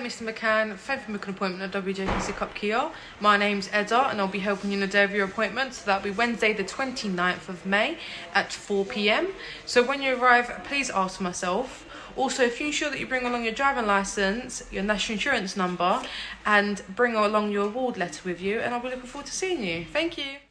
Mr. McCann. Thank you for making an appointment at WJ King Sidcup Kia. My name's Edda and I'll be helping you on the day of your appointment. So that'll be Wednesday the 29th of May at 4 p.m. So when you arrive, please ask for myself. Also, if you ensure that you bring along your driving licence, your national insurance number, and bring along your award letter with you, and I'll be looking forward to seeing you. Thank you.